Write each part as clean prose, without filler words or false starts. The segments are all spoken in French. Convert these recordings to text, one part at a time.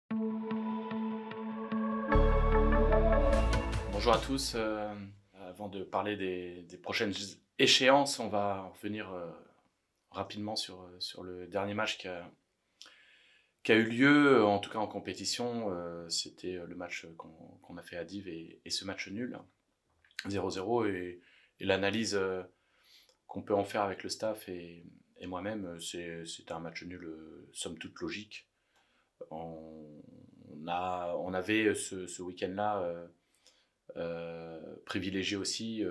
Bonjour à tous. Avant de parler des prochaines échéances, on va revenir rapidement sur le dernier match qui a eu lieu, en tout cas en compétition. C'était le match qu'on a fait à Dives et ce match nul, 0-0. Et l'analyse qu'on peut en faire avec le staff et moi-même, c'était un match nul, somme toute logique. On avait ce week-end-là privilégié aussi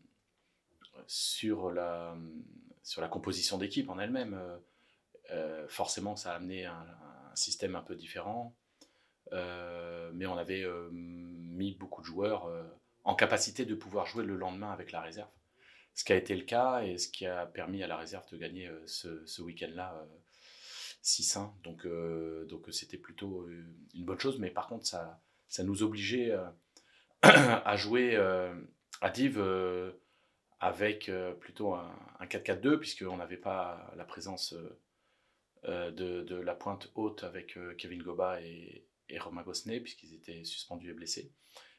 sur la composition d'équipe en elle-même. Forcément, ça a amené un système un peu différent, mais on avait mis beaucoup de joueurs en capacité de pouvoir jouer le lendemain avec la réserve. Ce qui a été le cas et ce qui a permis à la réserve de gagner ce week-end-là 6-1. Donc c'était plutôt une bonne chose, mais par contre, ça nous obligeait à jouer à Dives avec plutôt un 4-4-2, puisqu'on n'avait pas la présence de la pointe haute avec Kevin Goba et Romain Gosnet, puisqu'ils étaient suspendus et blessés.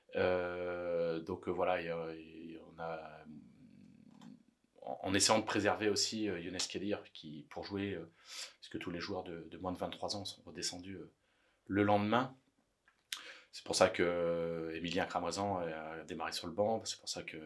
Voilà, on a, en essayant de préserver aussi Younes Kedir, qui, pour jouer, puisque tous les joueurs de moins de 23 ans sont redescendus le lendemain. C'est pour ça que Emilien Cramoisan a démarré sur le banc. C'est pour ça que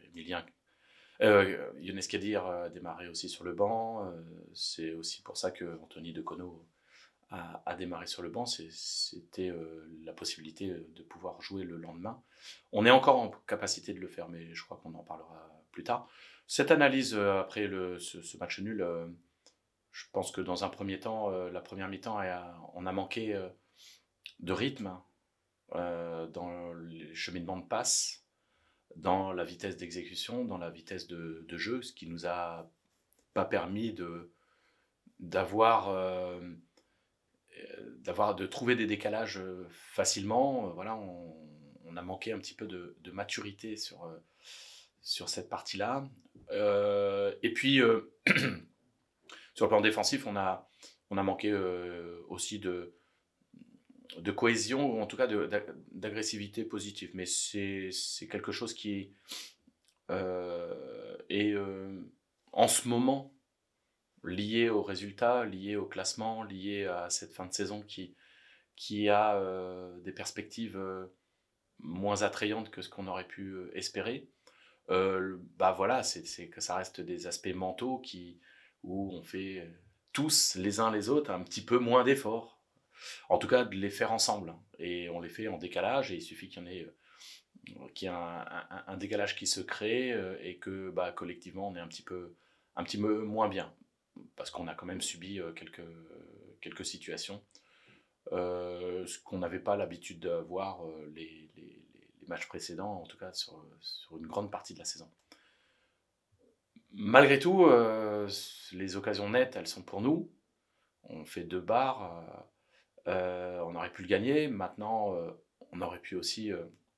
Younes Kadir a démarré aussi sur le banc. C'est aussi pour ça que Anthony Decono a démarré sur le banc. C'était la possibilité de pouvoir jouer le lendemain. On est encore en capacité de le faire, mais je crois qu'on en parlera plus tard. Cette analyse après ce match nul, je pense que dans un premier temps, la première mi-temps, on a manqué de rythme dans les cheminements de passe, dans la vitesse d'exécution, dans la vitesse de jeu, ce qui nous a pas permis de trouver des décalages facilement. Voilà, on a manqué un petit peu de maturité sur cette partie-là. Et puis, sur le plan défensif, on a manqué aussi de cohésion, ou en tout cas d'agressivité positive. Mais c'est quelque chose qui est en ce moment lié aux résultats, lié au classement, lié à cette fin de saison qui a des perspectives moins attrayantes que ce qu'on aurait pu espérer. Bah voilà, c'est que ça reste des aspects mentaux où on fait tous les uns les autres un petit peu moins d'efforts. En tout cas, de les faire ensemble. Et on les fait en décalage, et il suffit qu'il y ait un décalage qui se crée et que collectivement, on est un petit peu moins bien. Parce qu'on a quand même subi quelques situations. Ce qu'on n'avait pas l'habitude de voir les matchs précédents, en tout cas sur une grande partie de la saison. Malgré tout, les occasions nettes, elles sont pour nous. On fait 2 barres. On aurait pu le gagner. Maintenant, on aurait pu aussi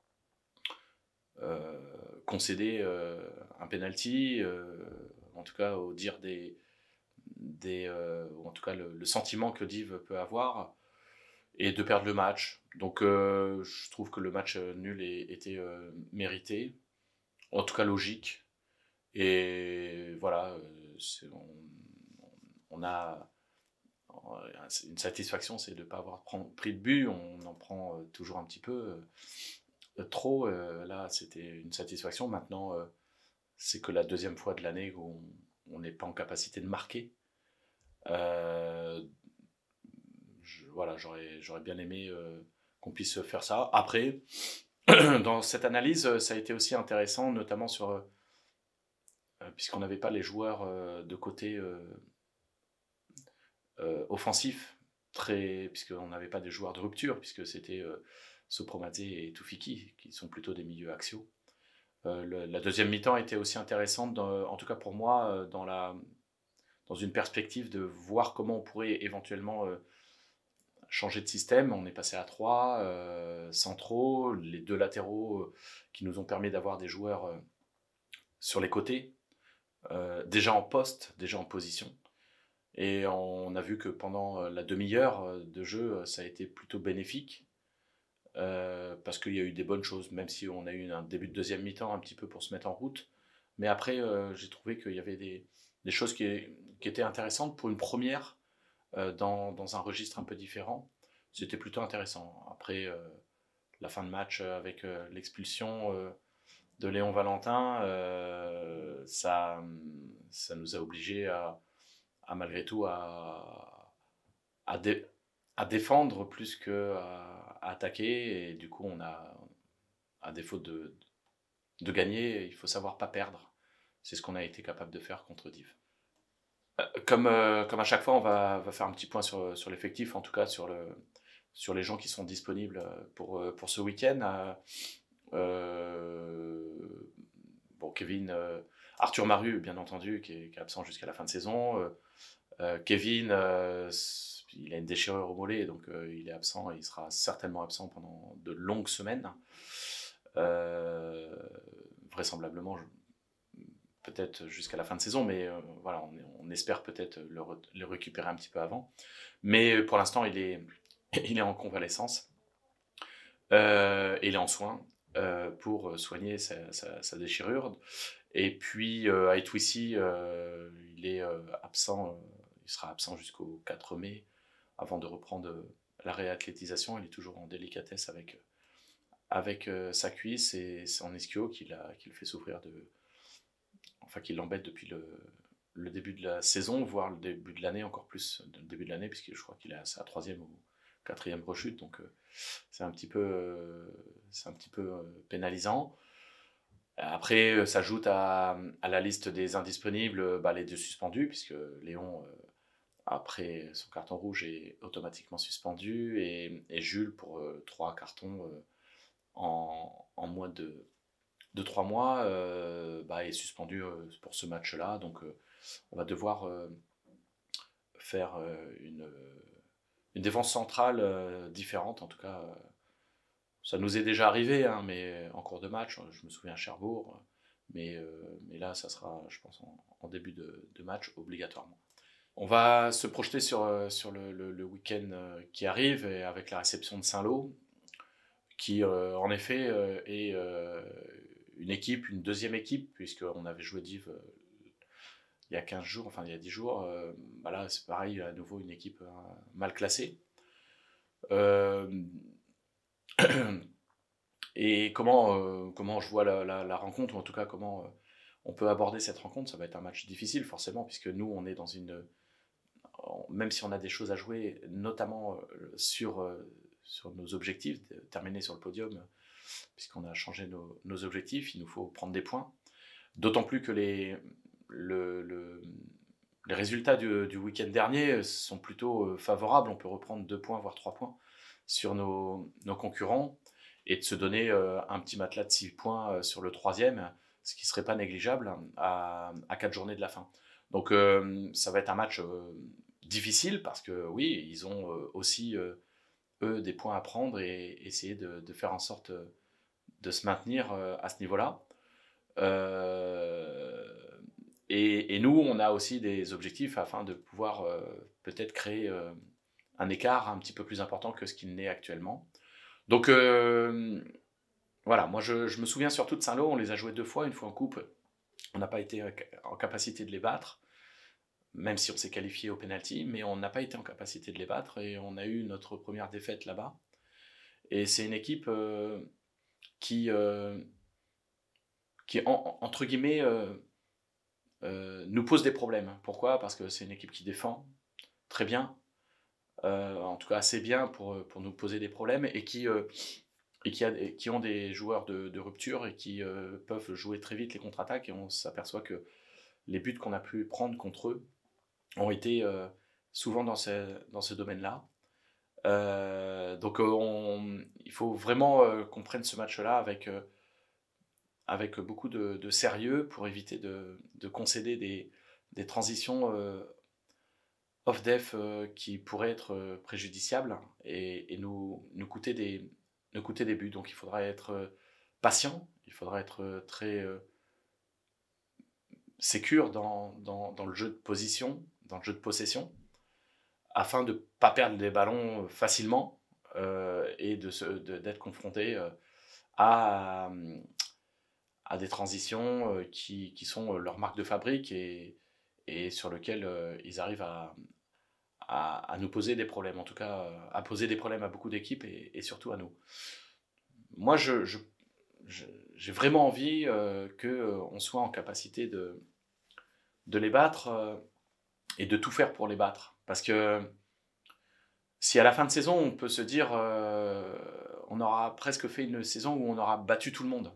concéder un penalty, en tout cas au dire ou en tout cas le sentiment que Div peut avoir, et de perdre le match. Donc je trouve que le match nul était mérité, en tout cas logique. Et voilà, on a une satisfaction, c'est de ne pas avoir pris de but. On en prend toujours un petit peu trop. Là, c'était une satisfaction. Maintenant, c'est que la deuxième fois de l'année où on n'est pas en capacité de marquer. Voilà, j'aurais bien aimé qu'on puisse faire ça. Après, dans cette analyse, ça a été aussi intéressant, notamment puisqu'on n'avait pas les joueurs de côté offensif, puisqu'on n'avait pas des joueurs de rupture, puisque c'était Sopromadze et Toufiki, qui sont plutôt des milieux axiaux. La deuxième mi-temps était aussi intéressante, en tout cas pour moi, dans une perspective de voir comment on pourrait éventuellement changer de système. On est passé à 3 centraux, les 2 latéraux qui nous ont permis d'avoir des joueurs sur les côtés, déjà en poste, déjà en position. Et on a vu que pendant la demi-heure de jeu, ça a été plutôt bénéfique. Parce qu'il y a eu des bonnes choses, même si on a eu un début de deuxième mi-temps un petit peu pour se mettre en route. Mais après, j'ai trouvé qu'il y avait des choses qui étaient intéressantes pour une première dans un registre un peu différent. C'était plutôt intéressant. Après, la fin de match avec l'expulsion de Léon Valentin, ça nous a obligés à malgré tout à, dé- à défendre plus qu'à attaquer. Et du coup, à défaut de gagner, il faut savoir pas perdre. C'est ce qu'on a été capable de faire contre Div. Comme à chaque fois, va faire un petit point sur l'effectif, en tout cas sur les gens qui sont disponibles pour ce week-end. Bon, Kevin, Arthur Maru, bien entendu, qui est absent jusqu'à la fin de saison. Kevin, il a une déchirure au mollet, donc il est absent et il sera certainement absent pendant de longues semaines. Euh, Vraisemblablement, peut-être jusqu'à la fin de saison, mais voilà, on espère peut-être le récupérer un petit peu avant. Mais pour l'instant, il est en convalescence. Il est en soins pour soigner sa déchirure. Et puis, Aitwissi, il est absent, il sera absent jusqu'au 4 mai avant de reprendre la réathlétisation. Il est toujours en délicatesse avec sa cuisse et son ischio qui le fait souffrir enfin qui l'embête depuis le début de la saison, voire le début de l'année, encore plus le début de l'année, puisque je crois qu'il est à sa troisième ou quatrième rechute, donc c'est un petit peu pénalisant. Après, s'ajoute à la liste des indisponibles les deux suspendus, puisque Léon, après son carton rouge, est automatiquement suspendu, et Jules pour 3 cartons en moins de 3 mois est suspendu pour ce match-là. Donc on va devoir faire une défense centrale différente. En tout cas, ça nous est déjà arrivé, hein, mais en cours de match, je me souviens à Cherbourg, mais là, ça sera, je pense, en début de match, obligatoirement. On va se projeter sur le week-end qui arrive, et avec la réception de Saint-Lô, qui en effet est une deuxième équipe, puisqu'on avait joué Div il y a 15 jours, enfin il y a 10 jours. Là, c'est pareil, à nouveau une équipe mal classée. Euh, Et comment je vois la rencontre, ou en tout cas comment on peut aborder cette rencontre. Ça va être un match difficile forcément, puisque nous on est même si on a des choses à jouer, notamment sur nos objectifs, de terminer sur le podium, puisqu'on a changé nos objectifs, il nous faut prendre des points. D'autant plus que les résultats du week-end dernier sont plutôt favorables. On peut reprendre 2 points, voire 3 points sur nos concurrents, et de se donner un petit matelas de 6 points sur le troisième, ce qui ne serait pas négligeable à 4 journées de la fin. Donc ça va être un match difficile, parce que oui, ils ont aussi, eux, des points à prendre, et essayer de faire en sorte de se maintenir à ce niveau-là. Euh, et nous, on a aussi des objectifs afin de pouvoir peut-être créer un écart un petit peu plus important que ce qu'il n'est actuellement. Donc voilà, moi je me souviens surtout de Saint-Lô, on les a joués 2 fois, une fois en coupe, on n'a pas été en capacité de les battre, même si on s'est qualifié au penalty, mais on n'a pas été en capacité de les battre, et on a eu notre première défaite là-bas. Et c'est une équipe qui, euh, qui entre guillemets, nous pose des problèmes. Pourquoi? Parce que c'est une équipe qui défend très bien, en tout cas assez bien pour nous poser des problèmes, et qui ont des joueurs de rupture, et qui peuvent jouer très vite les contre-attaques, et on s'aperçoit que les buts qu'on a pu prendre contre eux ont été souvent dans ce domaine-là. Donc il faut vraiment qu'on prenne ce match-là avec beaucoup de sérieux, pour éviter de concéder des transitions off-def qui pourraient être préjudiciables, et nous coûter des buts. Donc il faudra être patient, il faudra être très sécure dans le jeu de position, dans le jeu de possession, afin de ne pas perdre les ballons facilement et d'être confronté à, à des transitions qui sont leur marque de fabrique et sur lesquelles ils arrivent à nous poser des problèmes, en tout cas à poser des problèmes à beaucoup d'équipes et surtout à nous. Moi, j'ai vraiment envie qu'on soit en capacité de les battre et de tout faire pour les battre. Parce que si à la fin de saison, on peut se dire on aura presque fait une saison où on aura battu tout le monde,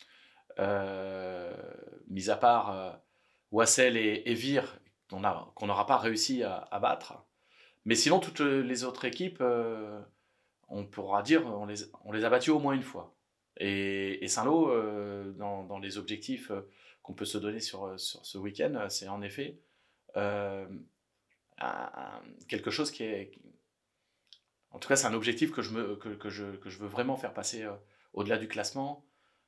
mis à part Wassel et Vir, qu'on n'aura pas réussi à battre. Mais sinon, toutes les autres équipes, on pourra dire on les a battus au moins une fois. Et Saint-Lô, dans les objectifs qu'on peut se donner sur ce week-end, c'est en effet euh, quelque chose qui est... En tout cas, c'est un objectif que je veux vraiment faire passer au-delà du classement.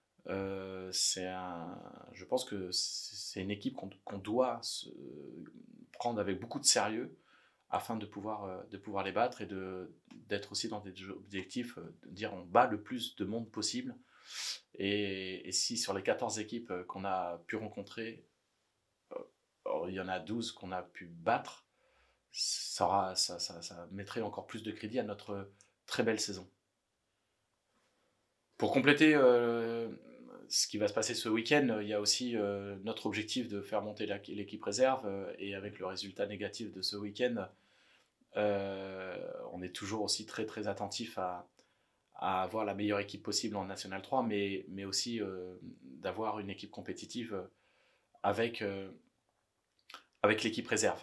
Je pense que c'est une équipe qu'on doit prendre avec beaucoup de sérieux afin de pouvoir les battre et d'être aussi dans des objectifs, de dire on bat le plus de monde possible. Et si sur les 14 équipes qu'on a pu rencontrer, il y en a 12 qu'on a pu battre, ça mettrait encore plus de crédit à notre très belle saison. Pour compléter ce qui va se passer ce week-end, il y a aussi notre objectif de faire monter l'équipe réserve et avec le résultat négatif de ce week-end, on est toujours aussi très très attentif à avoir la meilleure équipe possible en National 3, mais aussi d'avoir une équipe compétitive avec, avec l'équipe réserve.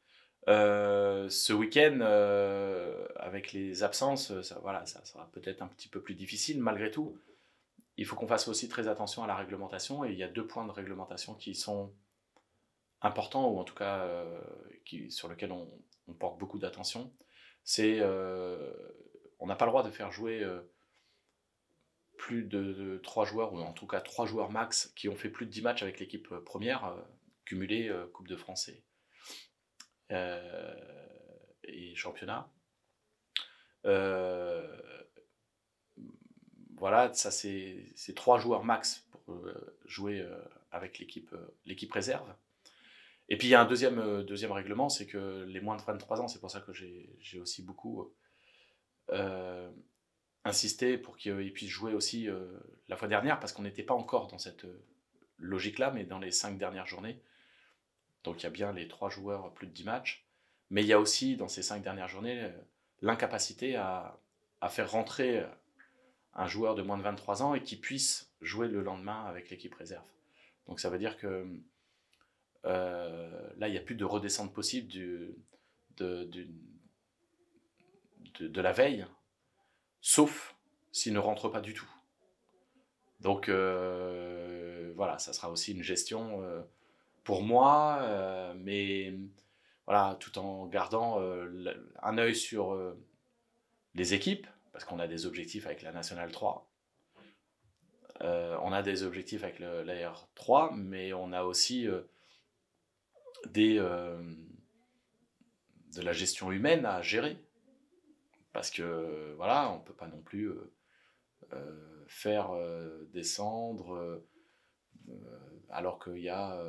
Ce week-end, avec les absences, ça sera peut-être un petit peu plus difficile malgré tout. Il faut qu'on fasse aussi très attention à la réglementation, et il y a 2 points de réglementation qui sont importants, ou en tout cas sur lesquels on porte beaucoup d'attention. C'est on n'a pas le droit de faire jouer plus de 3 joueurs, ou en tout cas 3 joueurs max qui ont fait plus de 10 matchs avec l'équipe première, cumulée Coupe de France et championnat. Voilà, ça c'est 3 joueurs max pour jouer avec l'équipe réserve. Et puis il y a un deuxième règlement, c'est que les moins de 23 ans, c'est pour ça que j'ai aussi beaucoup insisté pour qu'ils puissent jouer aussi la fois dernière, parce qu'on n'était pas encore dans cette logique-là, mais dans les 5 dernières journées. Donc il y a bien les 3 joueurs plus de 10 matchs, mais il y a aussi dans ces 5 dernières journées l'incapacité à faire rentrer un joueur de moins de 23 ans et qui puisse jouer le lendemain avec l'équipe réserve. Donc ça veut dire que là, il n'y a plus de redescente possible de la veille, sauf s'il ne rentre pas du tout. Donc voilà, ça sera aussi une gestion pour moi, mais voilà, tout en gardant un œil sur les équipes, parce qu'on a des objectifs avec la Nationale 3. On a des objectifs avec l'AR3, mais on a aussi de la gestion humaine à gérer. Parce que voilà, on ne peut pas non plus faire descendre alors qu'il y a,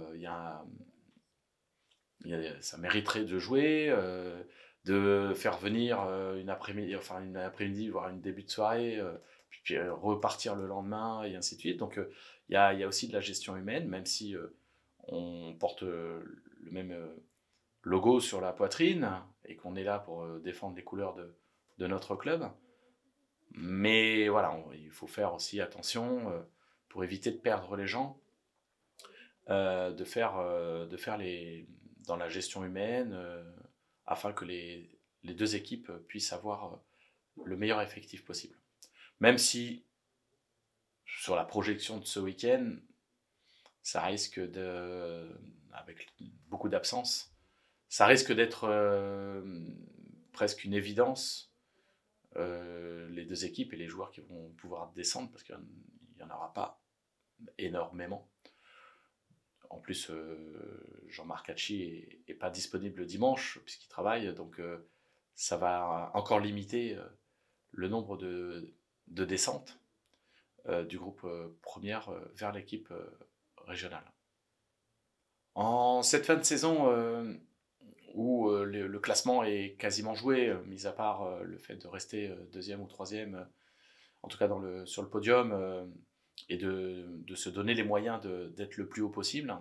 ça mériterait de jouer, de faire venir une après-midi, voire une début de soirée, puis repartir le lendemain, et ainsi de suite. Donc il y a aussi de la gestion humaine, même si on porte le même logo sur la poitrine et qu'on est là pour défendre les couleurs de notre club. Mais voilà, il faut faire aussi attention pour éviter de perdre les gens, de faire dans la gestion humaine, afin que les 2 équipes puissent avoir le meilleur effectif possible. Même si, sur la projection de ce week-end, ça risque avec beaucoup d'absence, ça risque d'être presque une évidence, les 2 équipes et les joueurs qui vont pouvoir descendre, parce qu'il n'y en aura pas énormément. En plus, Jean-Marc Hachi est pas disponible le dimanche puisqu'il travaille, donc ça va encore limiter le nombre de descentes du groupe première vers l'équipe régionale. En cette fin de saison où le classement est quasiment joué, mis à part le fait de rester deuxième ou troisième, en tout cas sur le podium, et de se donner les moyens d'être le plus haut possible.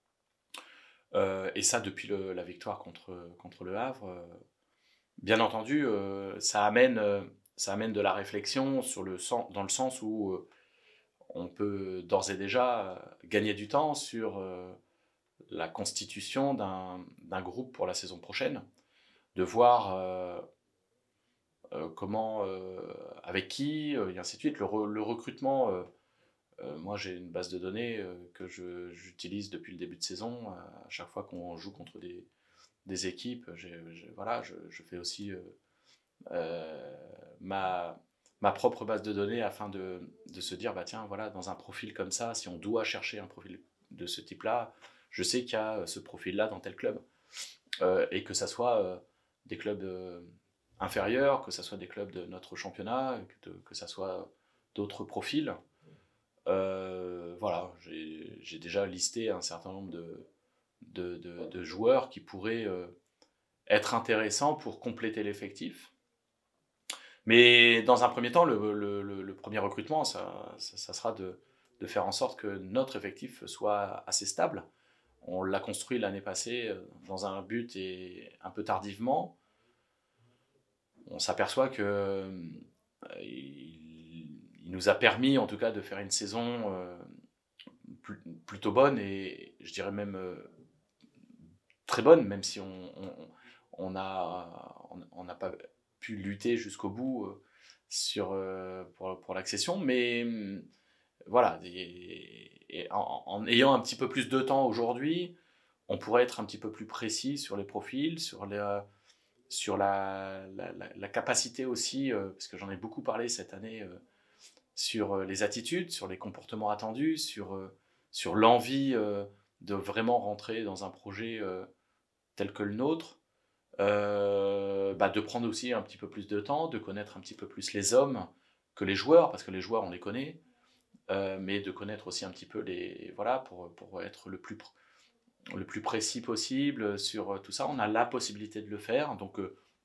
Et ça depuis la victoire contre le Havre. Bien entendu, ça amène de la réflexion dans le sens où on peut d'ores et déjà gagner du temps sur la constitution d'un groupe pour la saison prochaine, de voir comment, avec qui, et ainsi de suite. Le recrutement, moi j'ai une base de données que j'utilise depuis le début de saison. À chaque fois qu'on joue contre des équipes, voilà, je fais aussi ma propre base de données afin de se dire, bah tiens, voilà, dans un profil comme ça, si on doit chercher un profil de ce type-là, je sais qu'il y a ce profil-là dans tel club. Et que ça soit des clubs inférieurs, que ça soit des clubs de notre championnat, que ça soit d'autres profils. Voilà, j'ai déjà listé un certain nombre de joueurs qui pourraient être intéressants pour compléter l'effectif. Mais dans un premier temps, le premier recrutement, ça sera de faire en sorte que notre effectif soit assez stable. On l'a construit l'année passée dans un but et un peu tardivement. On s'aperçoit que il nous a permis en tout cas de faire une saison plutôt bonne, et je dirais même très bonne, même si on n'a pas pu lutter jusqu'au bout pour l'accession. Mais voilà, et en ayant un petit peu plus de temps aujourd'hui, on pourrait être un petit peu plus précis sur les profils, sur la capacité aussi, parce que j'en ai beaucoup parlé cette année, sur les attitudes, sur les comportements attendus, sur l'envie de vraiment rentrer dans un projet tel que le nôtre, de prendre aussi un petit peu plus de temps, de connaître un petit peu plus les hommes que les joueurs, parce que les joueurs on les connaît, mais de connaître aussi un petit peu voilà, pour être le plus précis possible sur tout ça. On a la possibilité de le faire, donc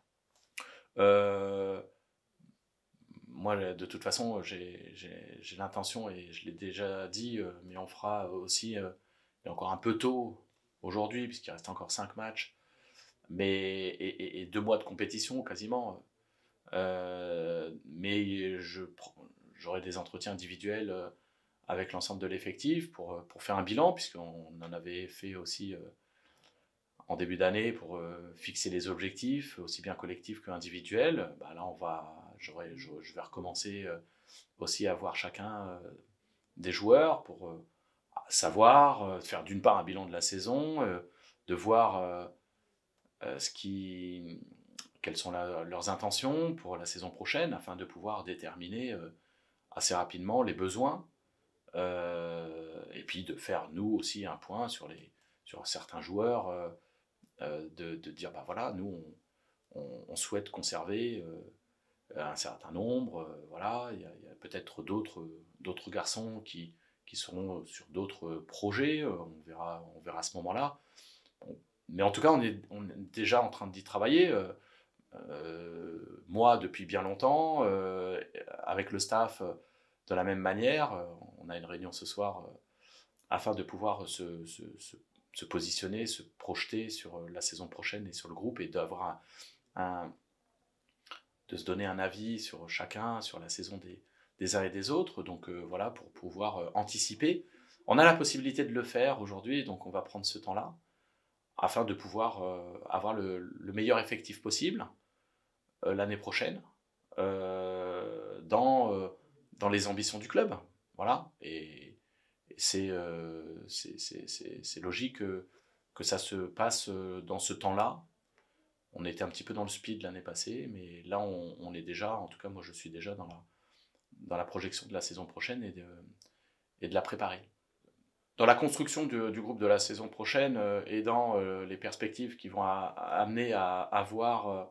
moi de toute façon j'ai l'intention, et je l'ai déjà dit, mais on fera aussi, il est encore un peu tôt aujourd'hui puisqu'il reste encore 5 matchs, mais et 2 mois de compétition quasiment, mais j'aurai des entretiens individuels avec l'ensemble de l'effectif pour faire un bilan, puisqu'on en avait fait aussi en début d'année pour fixer les objectifs, aussi bien collectifs qu'individuels. Bah là, je vais recommencer aussi à voir chacun des joueurs pour savoir, faire d'une part un bilan de la saison, de voir quelles sont leurs intentions pour la saison prochaine, afin de pouvoir déterminer assez rapidement les besoins, et puis de faire nous aussi un point sur certains joueurs, de dire bah voilà, nous on souhaite conserver un certain nombre, voilà, il y a peut-être d'autres garçons qui seront sur d'autres projets, on verra à ce moment-là. Mais en tout cas, on est déjà en train d'y travailler. Moi, depuis bien longtemps, avec le staff, de la même manière. On a une réunion ce soir afin de pouvoir se positionner, se projeter sur la saison prochaine et sur le groupe, et d'avoir de se donner un avis sur chacun, sur la saison des uns et des autres. Donc voilà, pour pouvoir anticiper. On a la possibilité de le faire aujourd'hui, donc on va prendre ce temps-là afin de pouvoir avoir le meilleur effectif possible l'année prochaine, dans les ambitions du club. Voilà, et c'est logique que ça se passe dans ce temps-là. On était un petit peu dans le speed l'année passée, mais là on est déjà, en tout cas moi je suis déjà dans la projection de la saison prochaine, et de la préparer. dans la construction du groupe de la saison prochaine et dans les perspectives qui vont amener à avoir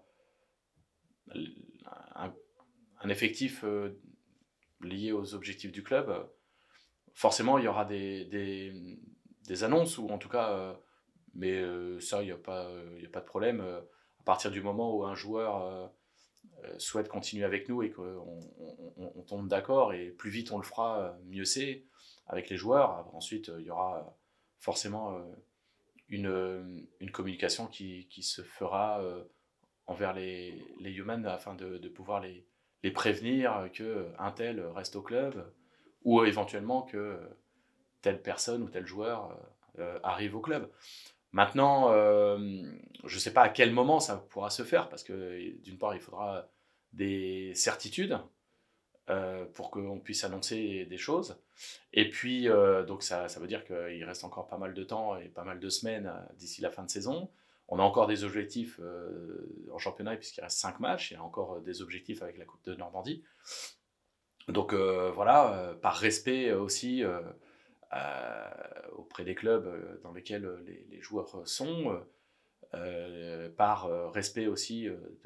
un, un effectif lié aux objectifs du club, forcément il y aura des annonces, ou en tout cas, mais ça, il n'y a pas de problème. À partir du moment où un joueur souhaite continuer avec nous et qu'on tombe d'accord, et plus vite on le fera, mieux c'est avec les joueurs. Ensuite, il y aura forcément une communication qui se fera envers les humans, afin de pouvoir les prévenir qu'un tel reste au club, ou éventuellement que telle personne ou tel joueur arrive au club. Maintenant, je ne sais pas à quel moment ça pourra se faire, parce que d'une part, il faudra des certitudes pour qu'on puisse annoncer des choses. Et puis, donc ça veut dire qu'il reste encore pas mal de temps et pas mal de semaines d'ici la fin de saison. On a encore des objectifs en championnat, puisqu'il reste 5 matchs. Il y a encore des objectifs avec la Coupe de Normandie. Donc voilà, par respect aussi auprès des clubs dans lesquels les joueurs sont, par respect aussi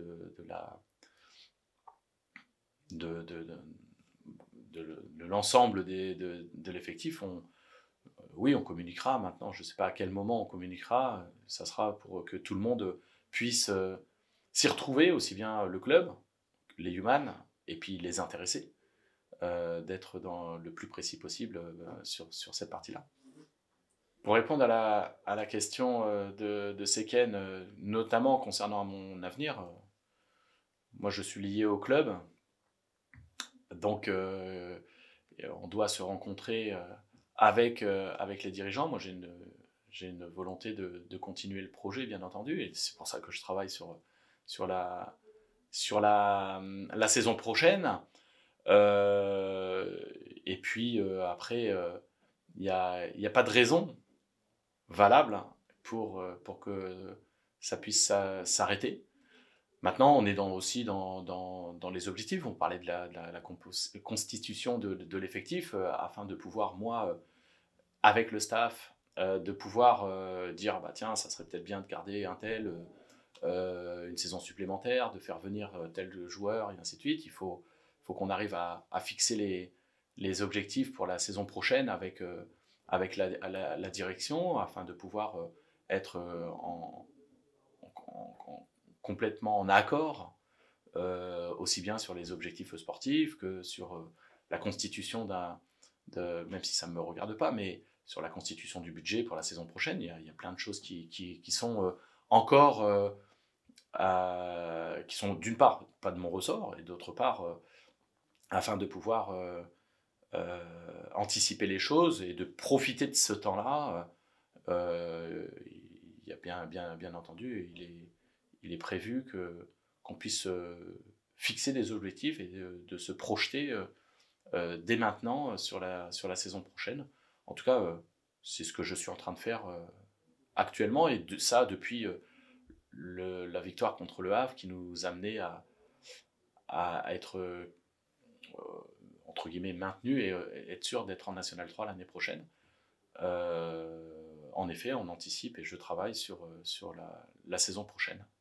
de l'ensemble de l'effectif, oui, on communiquera maintenant. Je ne sais pas à quel moment on communiquera. Ça sera pour que tout le monde puisse s'y retrouver, aussi bien le club, les humans, et puis les intéressés, d'être dans le plus précis possible sur cette partie-là. Pour répondre à la question de Seken, notamment concernant mon avenir, moi je suis lié au club, donc on doit se rencontrer avec les dirigeants. Moi j'ai une volonté de continuer le projet, bien entendu, et c'est pour ça que je travaille sur la saison prochaine. Et puis après, il n'y a pas de raison valable pour que ça puisse s'arrêter. Maintenant, on est aussi dans les objectifs. On parlait de la constitution de l'effectif, afin de pouvoir, moi, avec le staff, de pouvoir dire, bah, tiens, ça serait peut-être bien de garder un tel une saison supplémentaire, de faire venir tel joueur, et ainsi de suite. Il faut qu'on arrive à fixer les objectifs pour la saison prochaine avec la direction, afin de pouvoir être complètement en accord, aussi bien sur les objectifs sportifs que sur la constitution même si ça ne me regarde pas, mais sur la constitution du budget pour la saison prochaine. Il y a plein de choses qui sont encore, qui sont d'une part pas de mon ressort, et d'autre part, afin de pouvoir anticiper les choses et de profiter de ce temps-là, il y a bien entendu, il est prévu qu'on puisse fixer des objectifs et de se projeter dès maintenant sur la saison prochaine. En tout cas, c'est ce que je suis en train de faire actuellement, et ça depuis la victoire contre le Havre, qui nous amenait à être entre guillemets maintenu, et être sûr d'être en National 3 l'année prochaine. En effet, on anticipe, et je travaille sur la saison prochaine.